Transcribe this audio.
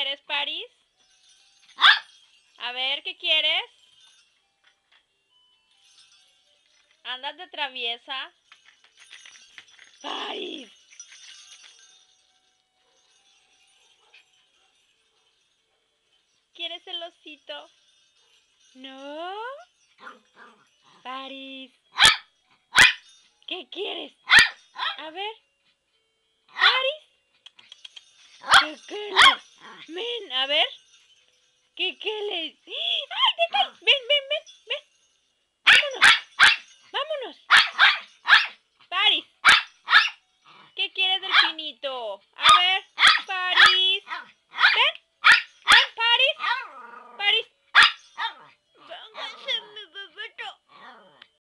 quieres, Paris? A ver, ¿qué quieres? ¿Andas de traviesa? ¡Paris! ¿Quieres el osito? ¿No? Paris. ¿Qué quieres? A ver. Paris. ¿Qué quieres? Ven, a ver. ¿Qué quieres? ¡Ay, te caes! Ven,